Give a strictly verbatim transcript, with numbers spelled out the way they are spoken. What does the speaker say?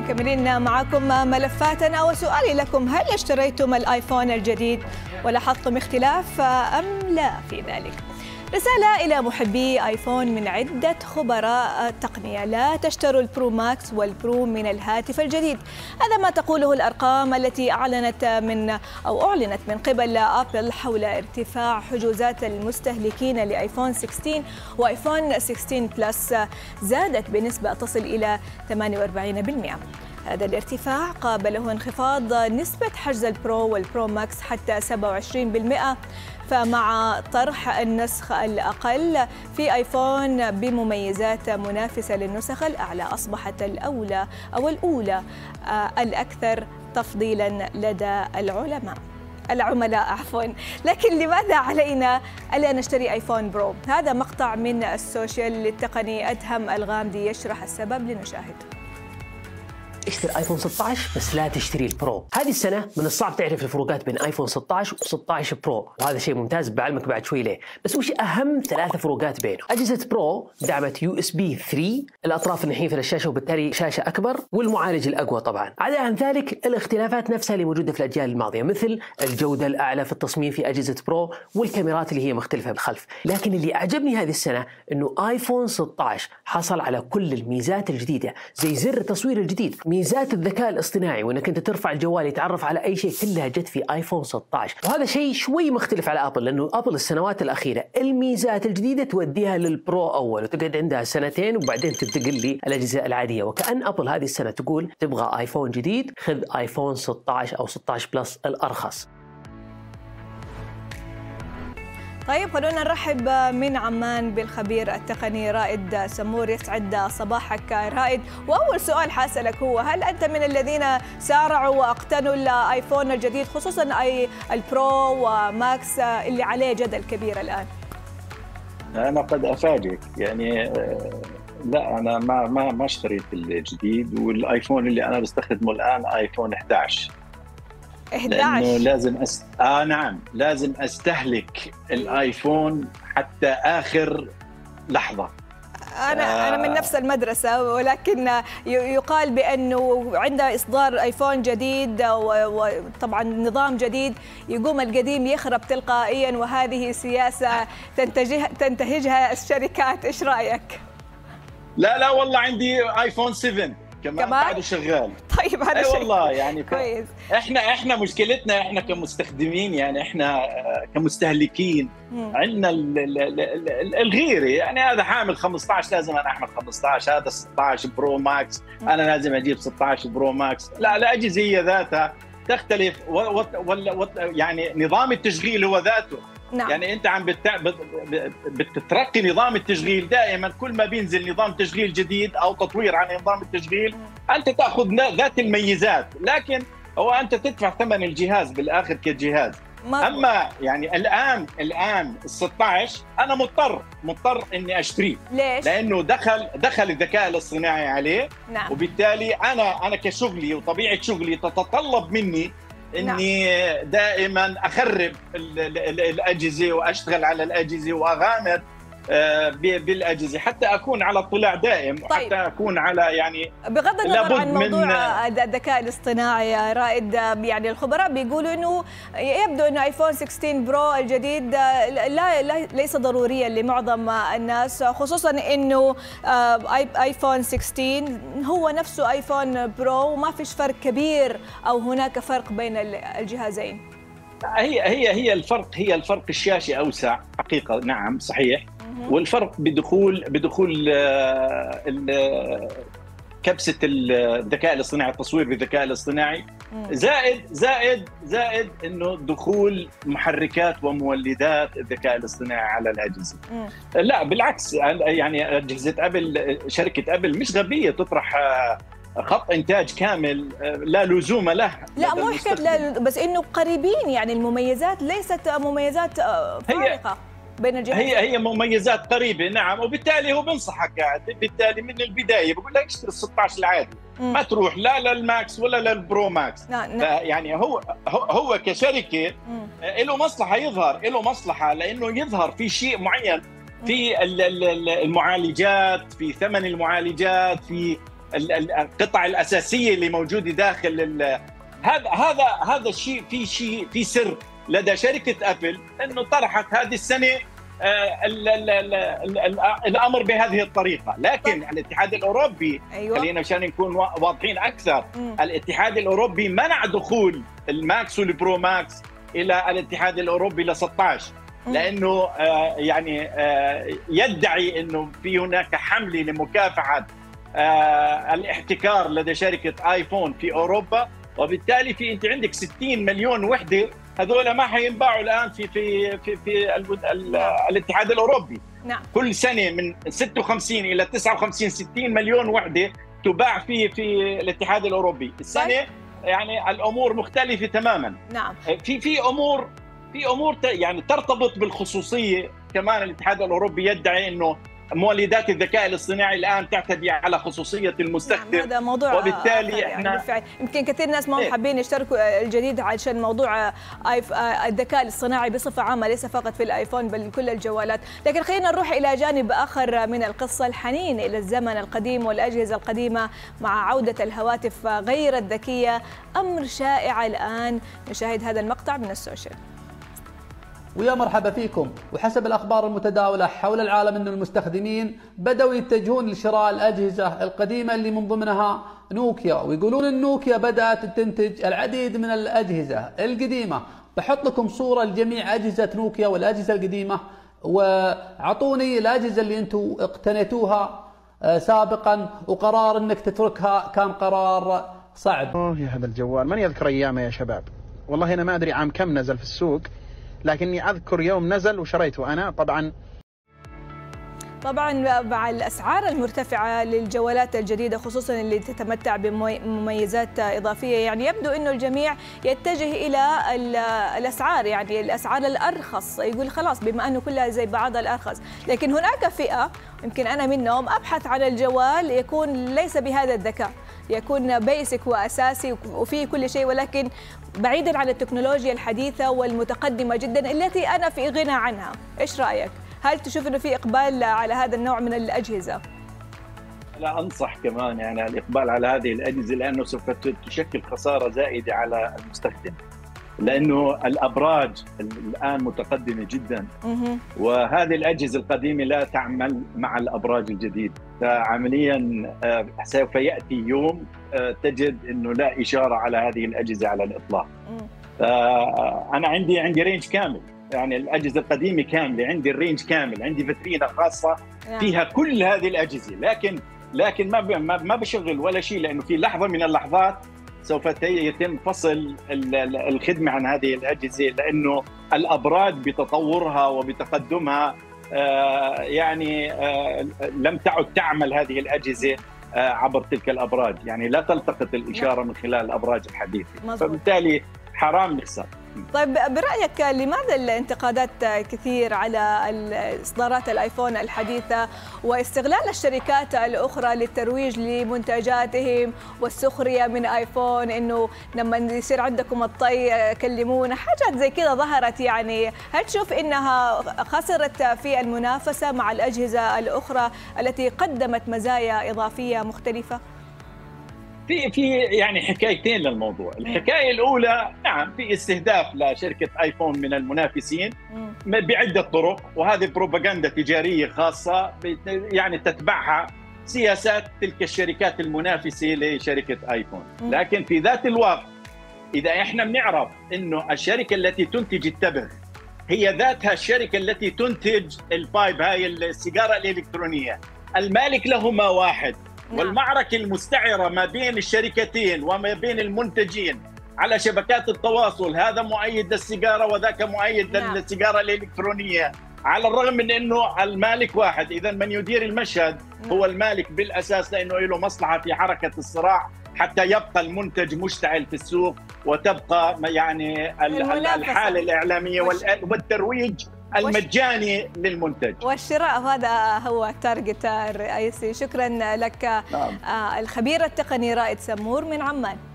مكملين معكم ملفاتنا، وسؤالي لكم: هل اشتريتم الايفون الجديد ولاحظتم اختلاف ام لا في ذلك؟ رسالة إلى محبي آيفون من عدة خبراء التقنية: لا تشتروا البرو ماكس والبرو من الهاتف الجديد. هذا ما تقوله الأرقام التي أعلنت من أو أعلنت من قبل أبل حول ارتفاع حجوزات المستهلكين لآيفون ستة عشر وآيفون ستة عشر بلس، زادت بنسبة تصل إلى ثمانية وأربعين بالمئة. هذا الارتفاع قابله انخفاض نسبة حجز البرو والبرو ماكس حتى سبعة وعشرين بالمئة، فمع طرح النسخ الأقل في آيفون بمميزات منافسة للنسخ الأعلى، أصبحت الأولى أو الأولى الأكثر تفضيلاً لدى العلماء العملاء عفوا. لكن لماذا علينا ألا نشتري آيفون برو؟ هذا مقطع من السوشيال للتقني أدهم الغامدي يشرح السبب، لنشاهد. اشتري ايفون ستة عشر بس لا تشتري البرو. هذه السنه من الصعب تعرف الفروقات بين ايفون ستة عشر وستة عشر برو، وهذا شيء ممتاز بعلمك بعد شوي ليه. بس وش اهم ثلاثه فروقات بينه؟ اجهزه برو دعمت يو اس بي ثلاثة، الاطراف النحيفه للشاشه وبالتالي شاشه اكبر، والمعالج الاقوى طبعا. عدا عن ذلك الاختلافات نفسها اللي موجوده في الاجيال الماضيه، مثل الجوده الاعلى في التصميم في اجهزه برو والكاميرات اللي هي مختلفه بالخلف. لكن اللي اعجبني هذه السنه انه ايفون ستة عشر حصل على كل الميزات الجديده، زي زر التصوير الجديد، ميزات الذكاء الاصطناعي وانك انت ترفع الجوال يتعرف على اي شيء، كلها جت في ايفون ستة عشر. وهذا شيء شوي مختلف على ابل، لانه ابل السنوات الاخيره الميزات الجديده توديها للبرو اول وتقعد عندها سنتين وبعدين تنتقل للاجهزه العاديه. وكأن ابل هذه السنه تقول: تبغى ايفون جديد خذ ايفون ستة عشر او ستة عشر بلس الارخص. طيب، خلونا نرحب من عمان بالخبير التقني رائد سمور. يسعد صباحك رائد. واول سؤال حاسألك هو: هل انت من الذين سارعوا واقتنوا الايفون الجديد، خصوصا اي البرو وماكس اللي عليه جدل كبير الان؟ انا قد افاجئك، يعني لا انا ما ما ما اشتريت الجديد، والايفون اللي انا بستخدمه الان ايفون إحدى عشر. إحدى عشر لأنه لازم أس... آه نعم لازم أستهلك الآيفون حتى آخر لحظة. أنا آه أنا من نفس المدرسة، ولكن يقال بأنه عند إصدار آيفون جديد وطبعا نظام جديد يقوم القديم يخرب تلقائيا، وهذه سياسة تنتهج تنتهجها الشركات. إيش رأيك؟ لا لا والله عندي آيفون سبعة كمان بعده شغال. طيب هذا أي شيء والله يعني كويس. احنا احنا مشكلتنا احنا كمستخدمين، يعني احنا كمستهلكين عندنا الغيره، يعني هذا حامل خمسة عشر لازم انا احمل خمسة عشر، هذا ستة عشر برو ماكس انا لازم اجيب ستة عشر برو ماكس. لا الاجهزه هي ذاتها تختلف، ولا يعني نظام التشغيل هو ذاته. نعم. يعني انت عم بت... بتترقي نظام التشغيل دائما، كل ما بينزل نظام تشغيل جديد او تطوير عن نظام التشغيل انت تاخذ ذات الميزات، لكن هو انت تدفع ثمن الجهاز بالاخر كجهاز. اما يعني الان الان ال ستة عشر انا مضطر مضطر اني اشتريه. ليش؟ لانه دخل دخل الذكاء الاصطناعي عليه. نعم. وبالتالي انا انا كشغلي وطبيعه شغلي تتطلب مني اني نعم. دائما اخرب الاجهزه واشتغل على الاجهزه واغامر بالاجهزه حتى اكون على اطلاع دائم. طيب. وحتى اكون على يعني بغض النظر عن موضوع الذكاء الاصطناعي يا رائد، يعني الخبراء بيقولوا انه يبدو انه ايفون ستة عشر برو الجديد لا, لا ليس ضروريا لمعظم الناس، خصوصا انه ايفون ستة عشر هو نفسه ايفون برو وما فيش فرق كبير او هناك فرق بين الجهازين. هي هي هي الفرق هي الفرق الشاشه اوسع حقيقه. نعم صحيح. والفرق بدخول بدخول كبسه الذكاء الاصطناعي، التصوير بالذكاء الاصطناعي، زائد زائد زائد انه دخول محركات ومولدات الذكاء الاصطناعي على الاجهزه. لا بالعكس، يعني اجهزه ابل، شركه ابل مش غبيه تطرح خط انتاج كامل لا لزوم له. لا مو حكايه، بس انه قريبين، يعني المميزات ليست مميزات فارقه بين الجهازين. هي هي مميزات قريبه. نعم. وبالتالي هو بنصحك بالتالي من البدايه بقول لك اشتري ال ستة عشر العادي، مم. ما تروح لا للماكس ولا للبرو ماكس. نعم. يعني هو هو كشركه له مصلحه يظهر، له مصلحه لانه يظهر في شيء معين في المعالجات، في ثمن المعالجات، في القطع الاساسيه اللي موجوده داخل هذا هذا هذا الشيء. في شيء في سر لدى شركه ابل انه طرحت هذه السنه ال ال ال ال ال الامر بهذه الطريقه، لكن طيب. الاتحاد الاوروبي أيوة. خلينا مشان نكون واضحين اكثر، م. الاتحاد الاوروبي منع دخول الماكس والبرو ماكس الى الاتحاد الاوروبي ل ستة عشر، لانه آه يعني آه يدعي انه في هناك حمله لمكافحه آه الاحتكار لدى شركه ايفون في اوروبا، وبالتالي في انت عندك ستين مليون وحده هذول ما حينباعوا الان في في في في الاتحاد الاوروبي. نعم. كل سنه من ستة وخمسين الى تسعة وخمسين ستين مليون وحده تباع في في الاتحاد الاوروبي، السنه يعني الامور مختلفه تماما. نعم. في في امور في امور يعني ترتبط بالخصوصيه، كمان الاتحاد الاوروبي يدعي انه مولدات الذكاء الاصطناعي الان تعتدي على خصوصيه المستخدم. نعم، هذا موضوع وبالتالي احنا يعني يمكن كثير ناس ما هم حابين يشتركوا الجديد عشان موضوع الذكاء الاصطناعي بصفه عامه، ليس فقط في الايفون بل كل الجوالات. لكن خلينا نروح الى جانب اخر من القصه، الحنين الى الزمن القديم والاجهزه القديمه مع عوده الهواتف غير الذكيه، امر شائع الان. نشاهد هذا المقطع من السوشيال. ويا مرحبا فيكم. وحسب الأخبار المتداولة حول العالم أن المستخدمين بدأوا يتجهون لشراء الأجهزة القديمة اللي من ضمنها نوكيا، ويقولون أن نوكيا بدأت تنتج العديد من الأجهزة القديمة. بحط لكم صورة لجميع أجهزة نوكيا والأجهزة القديمة، وعطوني الأجهزة اللي أنتم اقتنيتوها سابقا وقرار أنك تتركها كان قرار صعب. أوه يا هذا الجوال، من يذكر أيامه يا شباب؟ والله أنا ما أدري عام كم نزل في السوق، لكني أذكر يوم نزل وشريته أنا. طبعا طبعا مع الأسعار المرتفعة للجوالات الجديدة خصوصا اللي تتمتع بمميزات إضافية، يعني يبدو أنه الجميع يتجه إلى الأسعار، يعني الأسعار الأرخص، يقول خلاص بما أنه كلها زي بعضها الأرخص. لكن هناك فئة يمكن أنا منهم أبحث عن الجوال يكون ليس بهذا الذكاء، يكون بيسك وأساسي وفيه كل شيء، ولكن بعيدا عن التكنولوجيا الحديثة والمتقدمة جدا التي أنا في غنى عنها. إيش رأيك؟ هل تشوف أنه في إقبال على هذا النوع من الأجهزة؟ لا، أنصح كمان يعني الإقبال على هذه الأجهزة، لأنه سوف تشكل خسارة زائدة على المستخدم، لأنه الأبراج الآن متقدمة جدا، وهذه الأجهزة القديمة لا تعمل مع الأبراج الجديدة. فعمليا سوف يأتي يوم تجد أنه لا إشارة على هذه الأجهزة على الإطلاق. أنا عندي عندي رينج كامل، يعني الأجهزة القديمة كاملة، عندي الرينج كامل، عندي فاترينا خاصة فيها كل هذه الأجهزة، لكن لكن ما ما بشغل ولا شيء، لأنه في لحظة من اللحظات سوف يتم فصل الخدمة عن هذه الأجهزة، لأنه الأبراج بتطورها وبتقدمها يعني لم تعد تعمل هذه الأجهزة عبر تلك الأبراج، يعني لا تلتقط الإشارة من خلال الأبراج الحديثة، فبالتالي حرام نخسر. طيب برأيك لماذا الانتقادات كثير على إصدارات الآيفون الحديثة واستغلال الشركات الأخرى للترويج لمنتجاتهم والسخرية من آيفون، إنه لما يصير عندكم الطي كلمونا، حاجات زي كذا ظهرت؟ يعني هل تشوف إنها خسرت في المنافسة مع الأجهزة الأخرى التي قدمت مزايا إضافية مختلفة؟ في في يعني حكايتين للموضوع. الحكايه الاولى نعم في استهداف لشركه ايفون من المنافسين بعده طرق، وهذه بروباغندا تجاريه خاصه يعني تتبعها سياسات تلك الشركات المنافسه لشركه ايفون. لكن في ذات الوقت اذا احنا بنعرف انه الشركه التي تنتج التبغ هي ذاتها الشركه التي تنتج البايب، هاي السيجاره الالكترونيه، المالك لهما واحد، والمعركة المستعرة ما بين الشركتين وما بين المنتجين على شبكات التواصل، هذا مؤيد للسيجارة وذاك مؤيد للسيجارة الإلكترونية، على الرغم من أنه المالك واحد. إذا من يدير المشهد هو المالك بالأساس، لأنه له مصلحة في حركة الصراع حتى يبقى المنتج مشتعل في السوق وتبقى يعني الحالة الإعلامية والترويج المجاني للمنتج والشراء، هذا هو التارجت الرئيسي. شكرا لك. نعم. الخبير التقني رائد سمور من عمان.